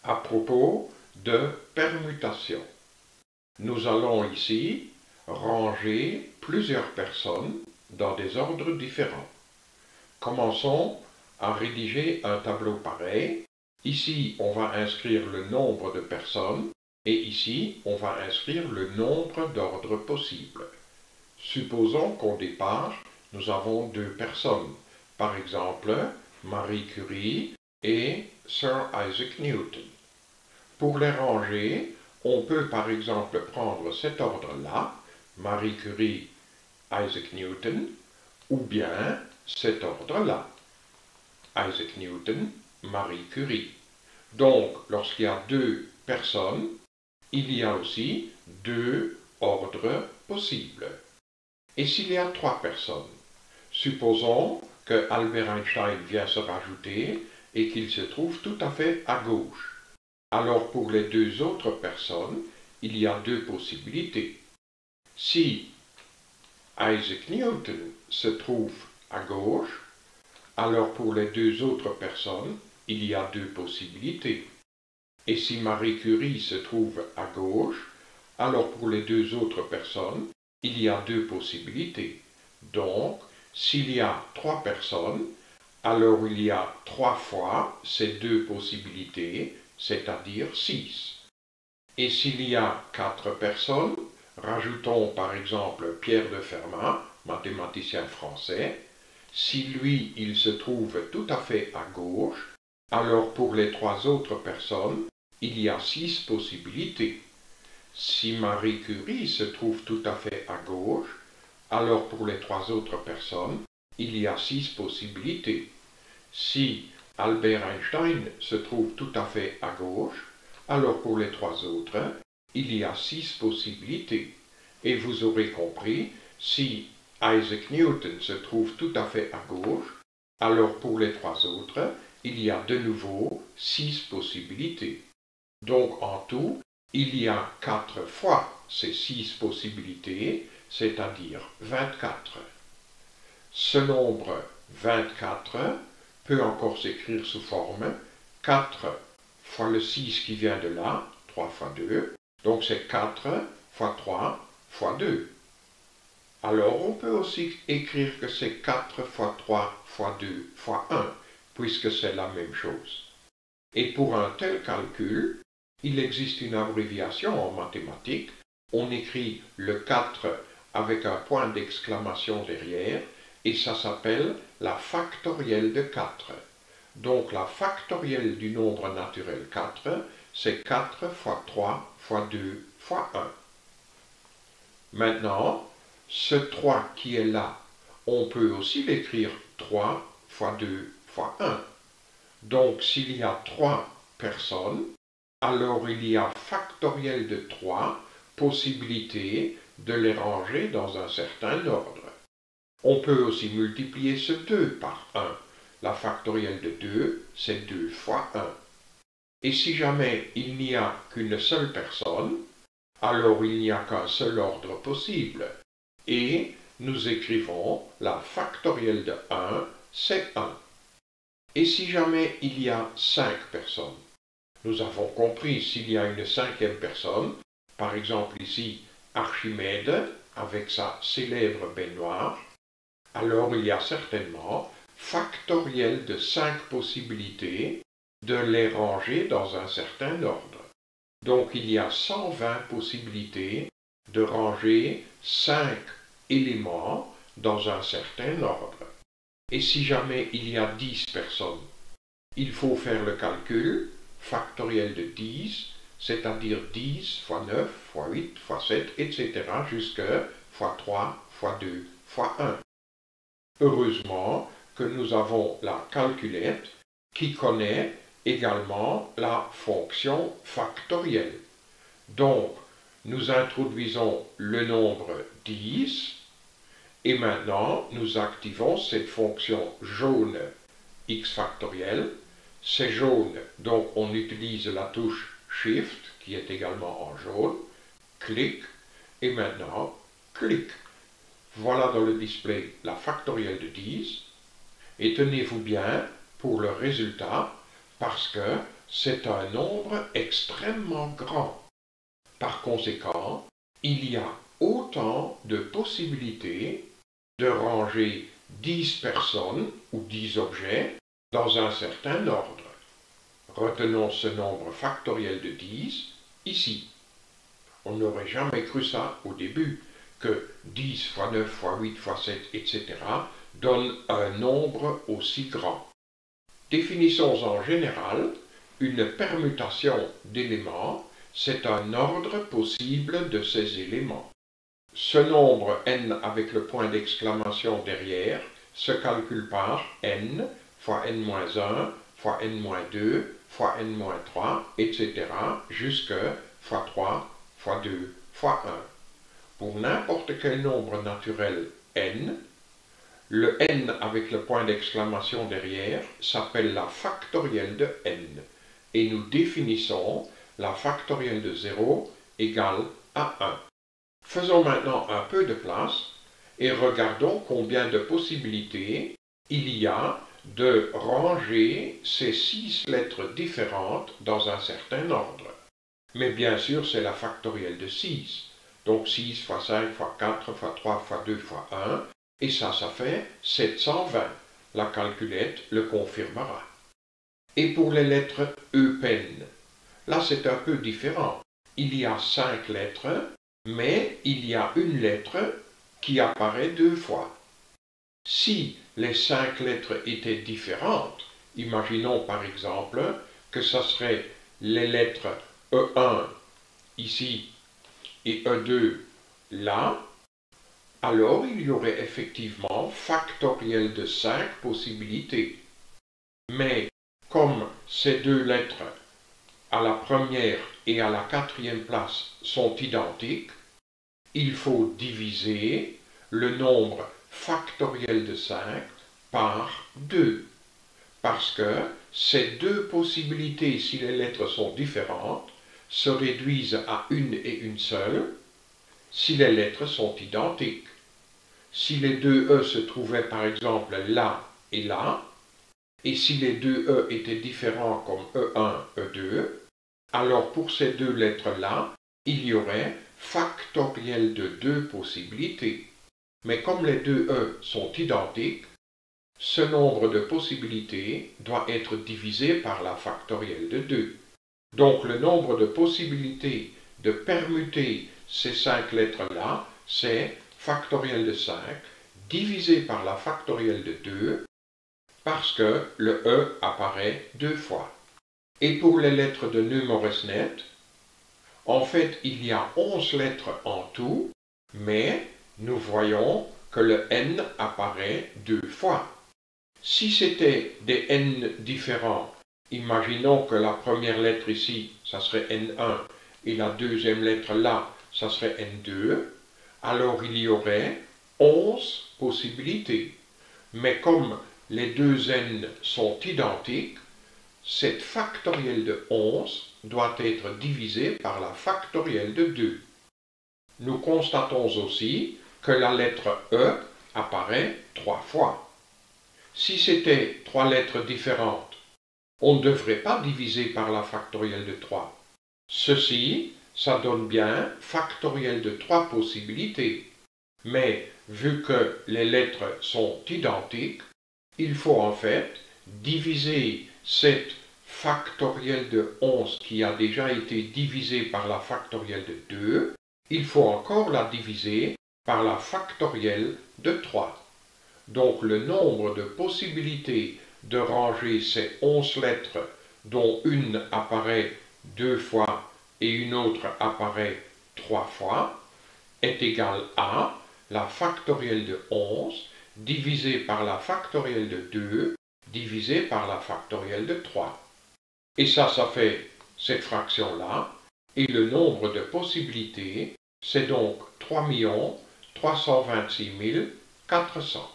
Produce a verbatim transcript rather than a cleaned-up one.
à propos de permutation. Nous allons ici ranger plusieurs personnes dans des ordres différents. Commençons à rédiger un tableau pareil. Ici, on va inscrire le nombre de personnes et ici, on va inscrire le nombre d'ordres possibles. Supposons qu'au départ, nous avons deux personnes, par exemple Marie Curie et Sir Isaac Newton. Pour les ranger, on peut par exemple prendre cet ordre-là, Marie Curie, Isaac Newton, ou bien cet ordre-là, Isaac Newton, Marie Curie. Donc, lorsqu'il y a deux personnes, il y a aussi deux ordres possibles. Et s'il y a trois personnes, supposons que Albert Einstein vient se rajouter et qu'il se trouve tout à fait à gauche. Alors pour les deux autres personnes, il y a deux possibilités. Si Isaac Newton se trouve à gauche, alors pour les deux autres personnes, il y a deux possibilités. Et si Marie Curie se trouve à gauche, alors pour les deux autres personnes, il y a deux possibilités. Donc, s'il y a trois personnes, alors il y a trois fois ces deux possibilités, c'est-à-dire six. Et s'il y a quatre personnes, rajoutons par exemple Pierre de Fermat, mathématicien français, si lui, il se trouve tout à fait à gauche, alors pour les trois autres personnes, il y a six possibilités. Si Marie Curie se trouve tout à fait à gauche, alors pour les trois autres personnes, il y a six possibilités. Si Albert Einstein se trouve tout à fait à gauche, alors pour les trois autres, il y a six possibilités. Et vous aurez compris, si Isaac Newton se trouve tout à fait à gauche, alors pour les trois autres, il y a de nouveau six possibilités. Donc en tout, il y a quatre fois ces six possibilités, c'est-à-dire vingt-quatre. Ce nombre vingt-quatre peut encore s'écrire sous forme quatre fois le six qui vient de là, trois fois deux, donc c'est quatre fois trois fois deux. Alors on peut aussi écrire que c'est quatre fois trois fois deux fois un, puisque c'est la même chose. Et pour un tel calcul, il existe une abréviation en mathématiques. On écrit le quatre avec un point d'exclamation derrière, et ça s'appelle la factorielle de quatre. Donc la factorielle du nombre naturel quatre, c'est quatre fois trois fois deux fois un. Maintenant, ce trois qui est là, on peut aussi l'écrire trois fois deux fois un. Donc s'il y a trois personnes, alors il y a factorielle de trois possibilités de les ranger dans un certain ordre. On peut aussi multiplier ce deux par un. La factorielle de deux, c'est deux fois un. Et si jamais il n'y a qu'une seule personne, alors il n'y a qu'un seul ordre possible. Et nous écrivons la factorielle de un, c'est un. Et si jamais il y a cinq personnes, nous avons compris s'il y a une cinquième personne, par exemple ici Archimède avec sa célèbre baignoire, alors il y a certainement factorielle de cinq possibilités de les ranger dans un certain ordre. Donc il y a cent vingt possibilités de ranger cinq éléments dans un certain ordre. Et si jamais il y a dix personnes, il faut faire le calcul factoriel de dix, c'est-à-dire dix fois neuf fois huit fois sept, et cetera jusqu'à fois trois fois deux fois un. Heureusement que nous avons la calculette qui connaît également la fonction factorielle. Donc, nous introduisons le nombre dix et maintenant nous activons cette fonction jaune x factoriel. C'est jaune, donc on utilise la touche Shift qui est également en jaune, clic et maintenant clic. Voilà dans le display la factorielle de dix et tenez-vous bien pour le résultat parce que c'est un nombre extrêmement grand. Par conséquent, il y a autant de possibilités de ranger dix personnes ou dix objets dans un certain ordre. Retenons ce nombre factoriel de dix ici. On n'aurait jamais cru ça au début, que dix fois neuf fois huit fois sept, et cetera donne un nombre aussi grand. Définissons en général, une permutation d'éléments, c'est un ordre possible de ces éléments. Ce nombre n avec le point d'exclamation derrière se calcule par n fois n moins un fois n moins deux fois n moins trois, et cetera jusque fois trois fois deux fois un. Pour n'importe quel nombre naturel n, le n avec le point d'exclamation derrière s'appelle la factorielle de n, et nous définissons la factorielle de zéro égale à un. Faisons maintenant un peu de place et regardons combien de possibilités il y a de ranger ces six lettres différentes dans un certain ordre. Mais bien sûr, c'est la factorielle de six. Donc six fois cinq fois quatre fois trois fois deux fois un, et ça, ça fait sept cent vingt. La calculette le confirmera. Et pour les lettres eupen, là c'est un peu différent. Il y a cinq lettres, mais il y a une lettre qui apparaît deux fois. Si les cinq lettres étaient différentes, imaginons par exemple que ce serait les lettres E un ici et E deux là, alors il y aurait effectivement factoriel de cinq possibilités. Mais comme ces deux lettres à la première et à la quatrième place sont identiques, il faut diviser le nombre factoriel de cinq par deux. Parce que ces deux possibilités, si les lettres sont différentes, se réduisent à une et une seule si les lettres sont identiques. Si les deux E se trouvaient par exemple là et là, et si les deux E étaient différents comme E un, E deux, alors pour ces deux lettres-là, il y aurait factoriel de deux possibilités. Mais comme les deux E sont identiques, ce nombre de possibilités doit être divisé par la factorielle de deux. Donc le nombre de possibilités de permuter ces cinq lettres-là, c'est factoriel de cinq divisé par la factorielle de deux, parce que le E apparaît deux fois. Et pour les lettres de Numerousnet, en fait, il y a onze lettres en tout, mais nous voyons que le N apparaît deux fois. Si c'était des N différents, imaginons que la première lettre ici, ça serait N un, et la deuxième lettre là, ça serait N deux, alors il y aurait onze possibilités. Mais comme les deux N sont identiques, cette factorielle de onze doit être divisée par la factorielle de deux. Nous constatons aussi que la lettre E apparaît trois fois. Si c'était trois lettres différentes, on ne devrait pas diviser par la factorielle de trois. Ceci, ça donne bien factorielle de trois possibilités. Mais vu que les lettres sont identiques, il faut en fait diviser cette factorielle de onze qui a déjà été divisée par la factorielle de deux, il faut encore la diviser par la factorielle de trois. Donc le nombre de possibilités de ranger ces onze lettres, dont une apparaît deux fois et une autre apparaît trois fois, est égal à la factorielle de onze divisé par la factorielle de deux divisé par la factorielle de trois. Et ça, ça fait cette fraction-là, et le nombre de possibilités, c'est donc trois millions trois cent vingt-six mille quatre cents.